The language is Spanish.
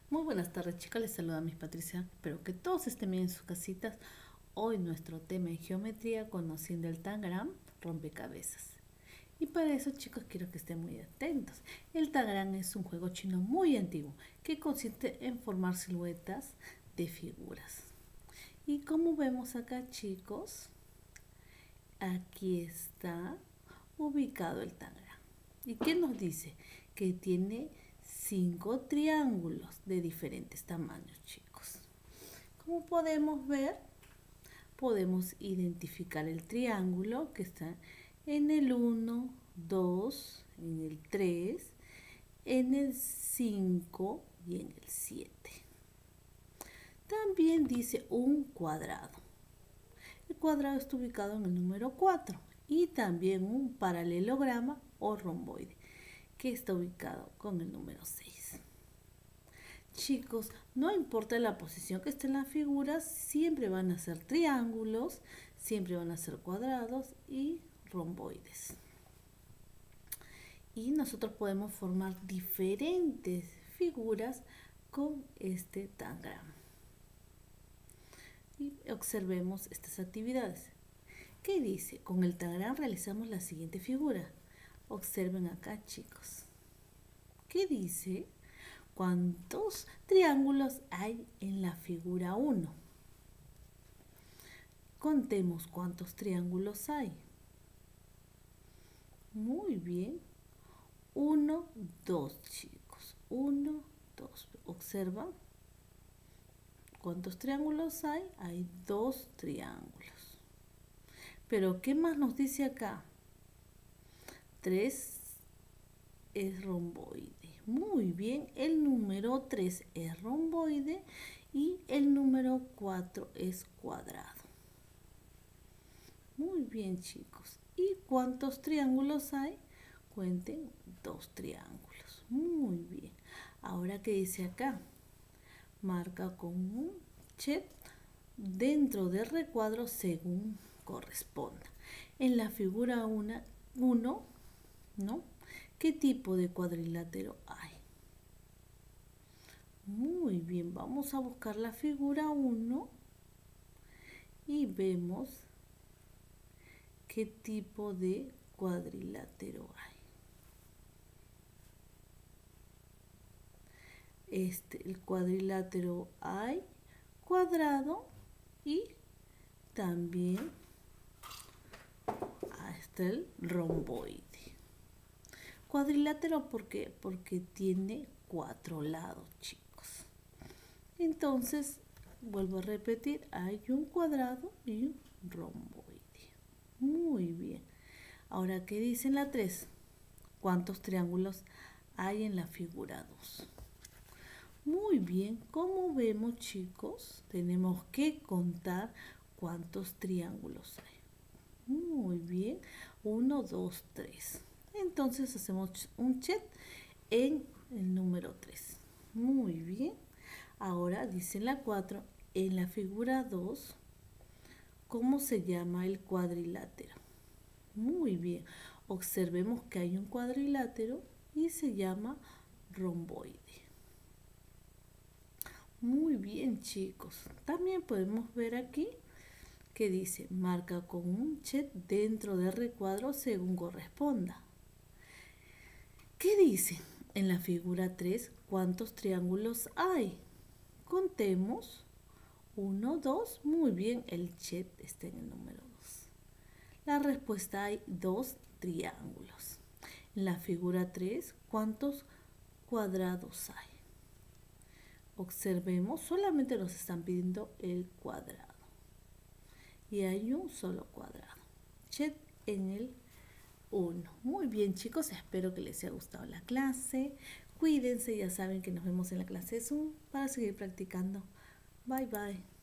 Muy buenas tardes, chicas, les saluda Miss Patricia. Espero que todos estén bien en sus casitas. Hoy nuestro tema es geometría, conociendo el tangram, rompecabezas. Y para eso, chicos, quiero que estén muy atentos. El tangram es un juego chino muy antiguo que consiste en formar siluetas de figuras. Y como vemos acá, chicos, aquí está ubicado el tangram. ¿Y qué nos dice? Que tiene 5 triángulos de diferentes tamaños, chicos. Como podemos ver, podemos identificar el triángulo que está en el 1, 2, en el 3, en el 5 y en el 7. También dice un cuadrado. El cuadrado está ubicado en el número 4 y también un paralelograma o romboide que está ubicado con el número 6. Chicos, no importa la posición que esté en las figuras, siempre van a ser triángulos, siempre van a ser cuadrados y romboides. Y nosotros podemos formar diferentes figuras con este tangram. Y observemos estas actividades. ¿Qué dice? Con el tangram realizamos la siguiente figura. Observen acá, chicos. ¿Qué dice? ¿Cuántos triángulos hay en la figura 1? Contemos cuántos triángulos hay. Muy bien. 1, 2, chicos. 1, 2. ¿Observan? ¿Cuántos triángulos hay? Hay 2 triángulos. Pero ¿qué más nos dice acá? 3 es romboide. Muy bien, el número 3 es romboide y el número 4 es cuadrado. Muy bien, chicos. ¿Y cuántos triángulos hay? Cuenten 2 triángulos. Muy bien. Ahora, ¿qué dice acá? Marca con un check dentro del recuadro según corresponda. En la figura 1, ¿no? ¿Qué tipo de cuadrilátero hay? Muy bien, vamos a buscar la figura 1 y vemos qué tipo de cuadrilátero hay. El cuadrilátero hay cuadrado y también está el romboide. Cuadrilátero, ¿por qué? Porque tiene 4 lados, chicos. Entonces, vuelvo a repetir, hay un cuadrado y un romboide. Muy bien. Ahora, ¿qué dice la 3? ¿Cuántos triángulos hay en la figura 2? Muy bien, como vemos, chicos, tenemos que contar cuántos triángulos hay. Muy bien, 1, 2, 3. Entonces hacemos un check en el número 3. Muy bien. Ahora dice la 4, en la figura 2, ¿cómo se llama el cuadrilátero? Muy bien. Observemos que hay un cuadrilátero y se llama romboide. Muy bien, chicos. También podemos ver aquí que dice, marca con un check dentro del recuadro según corresponda. ¿Qué dice? En la figura 3, ¿cuántos triángulos hay? Contemos. 1, 2. Muy bien, el check está en el número 2. La respuesta hay 2 triángulos. En la figura 3, ¿cuántos cuadrados hay? Observemos, solamente nos están pidiendo el cuadrado. Y hay un solo cuadrado. Check en el 1. Muy bien, chicos, espero que les haya gustado la clase. Cuídense, ya saben que nos vemos en la clase Zoom para seguir practicando. Bye, bye.